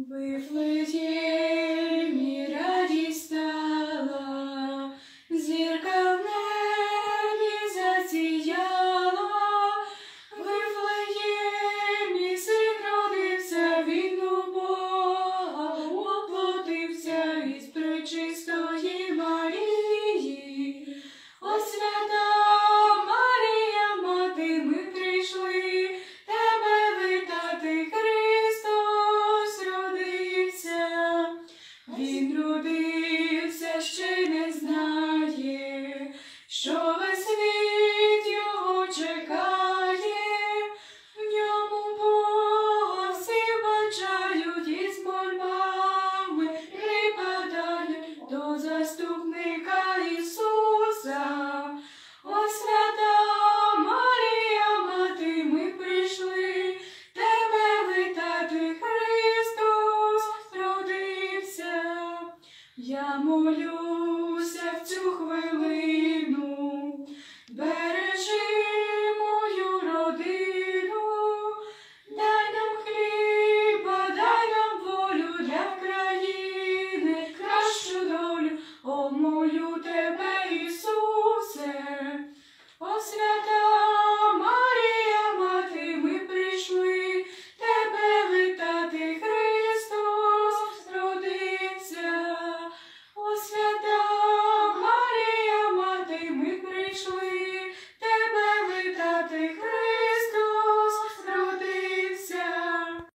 Вифлеємі радість стала, зірка в небі засіяла. Вифлеємі син родився, він у Бога воплотився із пречистої Марії. О, свята Марія, мати, ми прийшли тебе вітати. Христос родився, він родився, ще не знає, що весь світ його чекає. В ньому Бога всі бачають і з мольбами припадають до заступника Ісуса. О, свята Марія, мати, ми прийшли тебе вітати. Христос родився. Я молю